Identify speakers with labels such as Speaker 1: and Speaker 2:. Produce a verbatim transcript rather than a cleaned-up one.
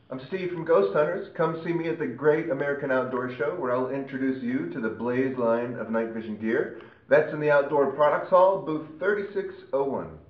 Speaker 1: I'm Steve from Ghost Hunters. Come see me at the Great American Outdoor Show, where I'll introduce you to the Blaze line of night vision gear. That's in the Outdoor Products Hall, booth thirty-six oh one.